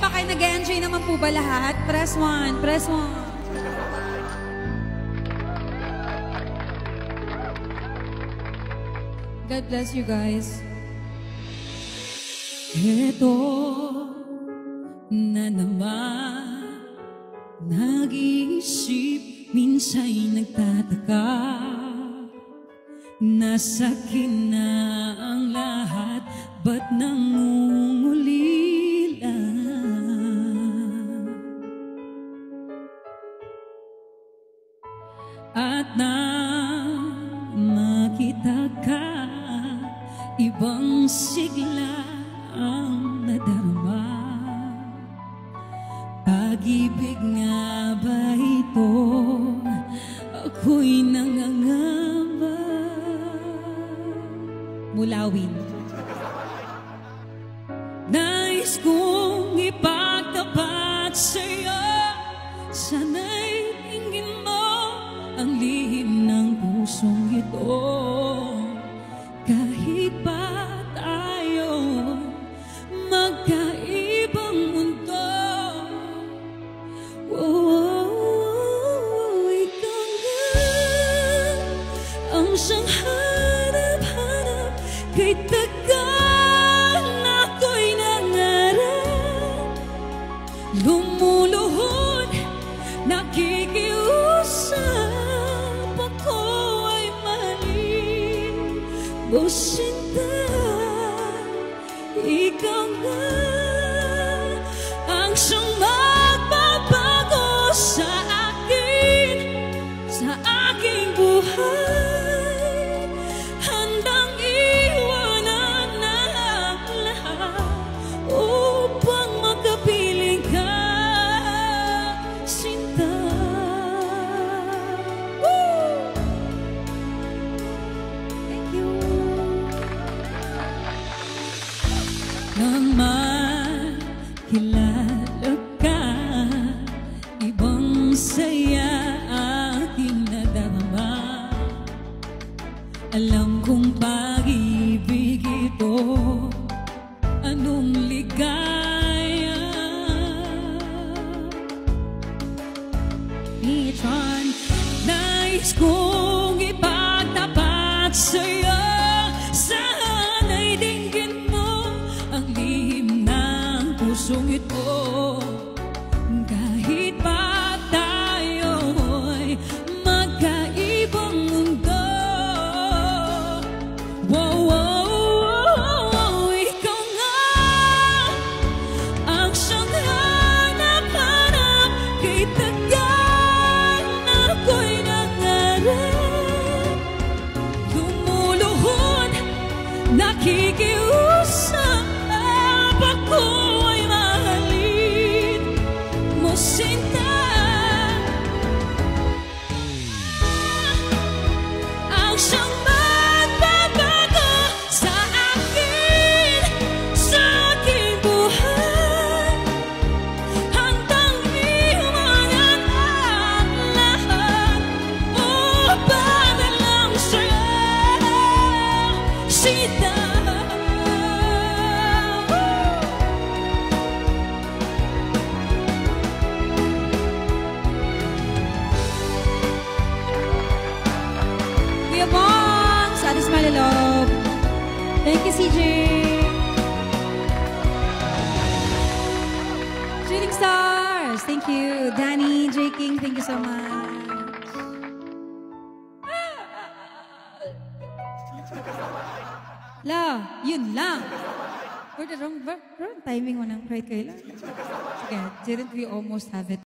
Nag-enjoy naman po ba lahat? Press 1, press 1. God bless you guys. Ito na naman, nag-iisip, minsa'y nagtataka, nasakin na ang lahat, ba't nangungulila? At nang makita ka, ibang sigla ang nadarama. Pag-ibig nga ba ito? Ako'y nangangamba. Mulawin. Nais kong ipagtapat sa'yo, sana'y tingin mo ang lihim ng pusong ito. Kahit pa tayo magkaibang mundo, ikaw nga ang siyang hanap-hanap, kay tagal na ako'y nangarap, lumuluhod, nakikiusap, ako ay mali. O sinta, ikaw nga ang siyang magbabago sa aking buhay. Handang iwanan na ang lahat upang makapiling ka, sinta. Thank you. Nang makilala ka, ibang saya aking nadarama. Alam kong pag-ibig ito, anong ligaya. Mitran, nais kong ipagtapat sa'yo, sana'y dinggin mo ang lihim ng pusong ito. Kahit pa tayo'y magkaibang mundo, ikaw nga ang siyang hanap-hanap, kay tagal na ako'y nangarap, lumuluhod, nakikiusap, ako ay mahalin mo, sinta. Ang siyang magbabago sa aking buhay. Handang iwanan ang lahat para lang sa'yo, sinta. Kuya Bong, sa ating malilog. Thank you, CJ. Shooting Stars, thank you. Danny, J. King, thank you so much. La, yun lang. Wrong timing mo ng right kayo lang. Sige, didn't we almost have it?